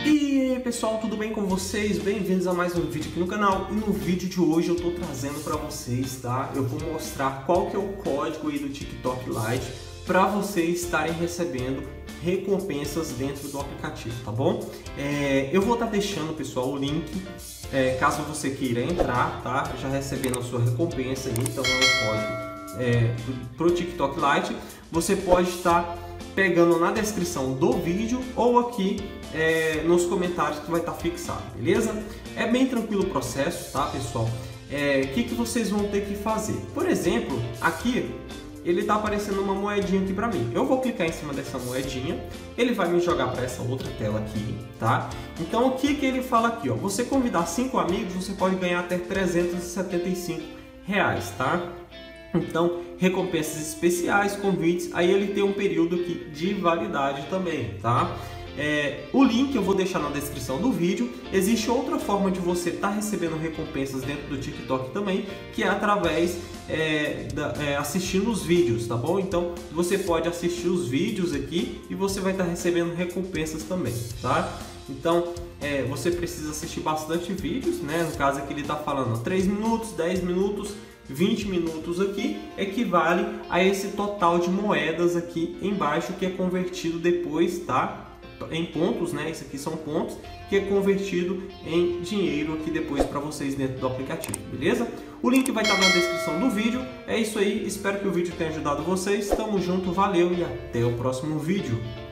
E aí pessoal, tudo bem com vocês? Bem-vindos a mais um vídeo aqui no canal. E no vídeo de hoje eu tô trazendo para vocês, tá? Eu vou mostrar qual que é o código aí do TikTok Lite para vocês estarem recebendo recompensas dentro do aplicativo, tá bom? Eu vou estar deixando, pessoal, o link caso você queira entrar, tá? Já recebendo a sua recompensa aí, então é o código pro TikTok Lite. Você pode estar pegando na descrição do vídeo ou aqui nos comentários que vai estar fixado, beleza? É bem tranquilo o processo, tá, pessoal? O que vocês vão ter que fazer? Por exemplo, aqui ele está aparecendo uma moedinha aqui para mim. Eu vou clicar em cima dessa moedinha, ele vai me jogar para essa outra tela aqui, tá? Então o que ele fala aqui, ó? Você convidar 5 amigos, você pode ganhar até R$375, tá? Então, recompensas especiais, convites, aí ele tem um período aqui de validade também, tá? O link eu vou deixar na descrição do vídeo. Existe outra forma de você estar recebendo recompensas dentro do TikTok também, que é através assistindo os vídeos, tá bom? Então, você pode assistir os vídeos aqui e você vai estar recebendo recompensas também, tá? Então, você precisa assistir bastante vídeos, né? No caso aqui ele está falando 3 minutos, 10 minutos, 20 minutos aqui, equivale a esse total de moedas aqui embaixo que é convertido depois, tá? Em pontos, né? Isso aqui são pontos que é convertido em dinheiro aqui depois para vocês dentro do aplicativo, beleza? O link vai estar na descrição do vídeo. É isso aí, espero que o vídeo tenha ajudado vocês. Tamo junto, valeu e até o próximo vídeo.